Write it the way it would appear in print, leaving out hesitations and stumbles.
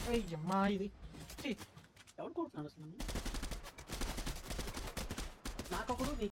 అయ్యమ్మా ఇది ఛీ, ఎవడు కొడుతున్నాడు అసలు నన్ను? నాకొకడు